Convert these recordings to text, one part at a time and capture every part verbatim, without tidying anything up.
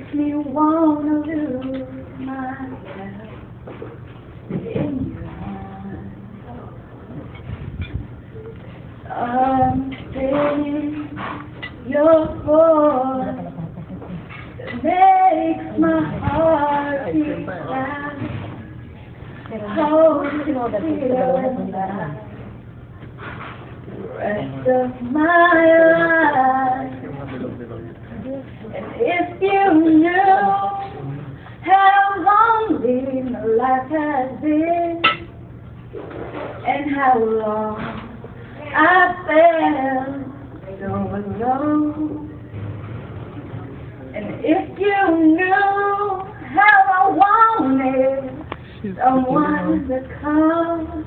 makes me wanna lose myself in your arms. I'm feeling your voice that makes my heart beat loud. Hold the feeling that rest of my life. And if you knew how lonely my life has been, and how long I felt so alone, and if you knew how I wanted someone to come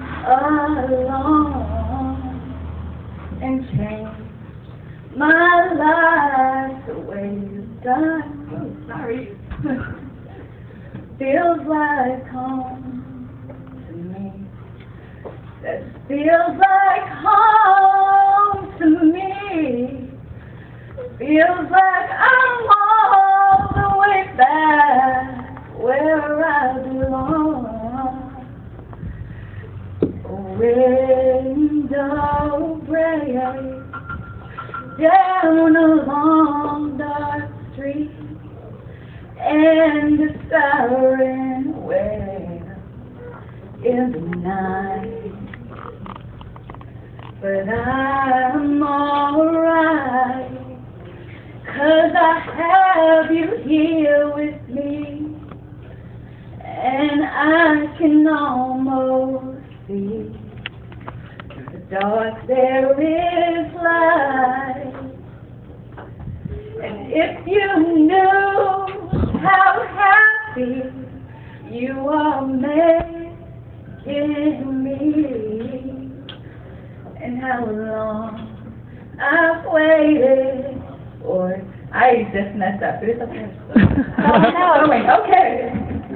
along and change my life the way you've done. Oh, sorry. Feels like home to me. That feels like home to me. Feels like I'm all the way back where I belong. Window break down a long dark street, and the siren wails in the night. But I'm alright, 'cause I have you here with me, and I can almost see the dark there is light. And if you knew how happy you are making me, and how long I've waited for it. I just messed up. It's okay. Oh, no. Wait, okay.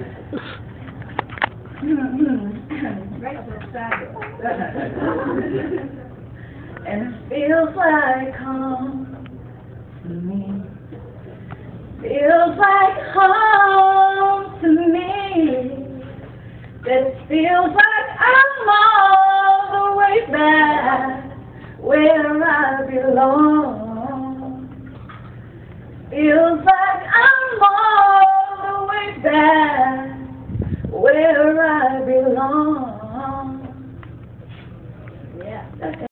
And it feels like home to me. Feels like home to me. That it feels like I'm all the way back where I belong. Feels like I'm all the way back where I belong. Yeah, that's it.